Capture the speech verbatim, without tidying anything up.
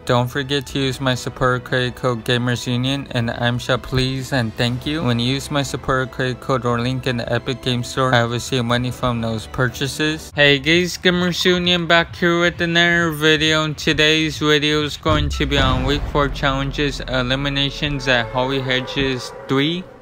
Don't forget to use my support credit code GamersUnion and I'm shall please and thank you. When you use my support credit code or link in the Epic Game Store, I will receive money from those purchases. Hey guys, GamersUnion back here with another video, and today's video is going to be on week four challenges eliminations at Holy Hedges three.